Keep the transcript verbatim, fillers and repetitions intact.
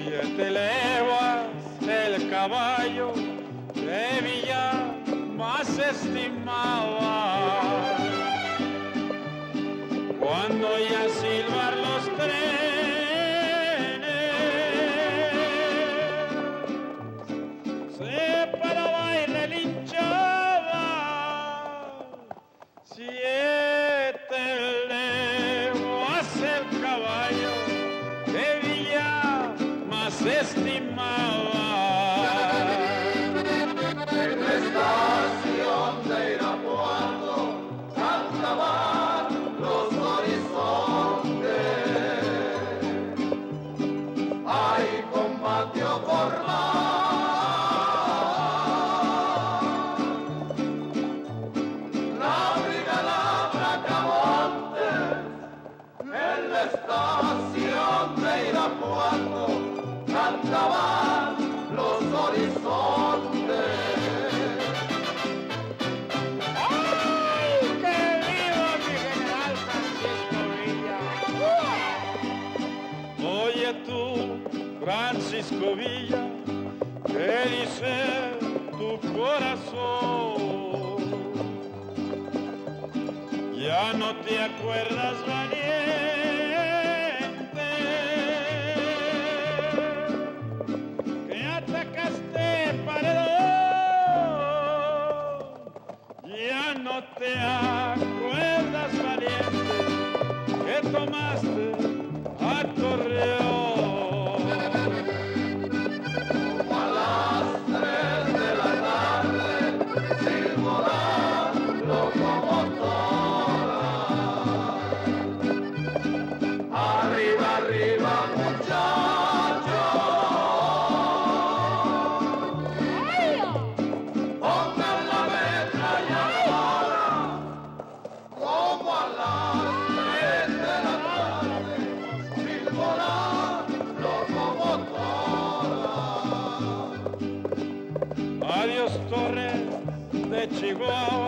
Siete leguas el caballo de Villa más estimaba. Cuando ya silbar los trenes, se paraba y relinchaba. Siete leguas el caballo de Villa más estimaba. En la estación de Irapuato cantaban los horizontes. Hay combate formal. La brigada Bracamontes en la estación de Irapuato cantaban los horizontes. ¡Ay, que viva mi general Francisco Villa! Oye tú, Francisco Villa, ¿qué dice tu corazón? Ya no te acuerdas, valiente, que atacaste Paredón. Ya no te acuerdas, valiente, que tomaste a Torreón. Como a las tres de la tarde silbó la locomotora. Arriba, arriba, muchachos, pongan la ametralladora. Como a las tres de la tarde silbó la locomotora. Adiós, Torres de Chihuahua.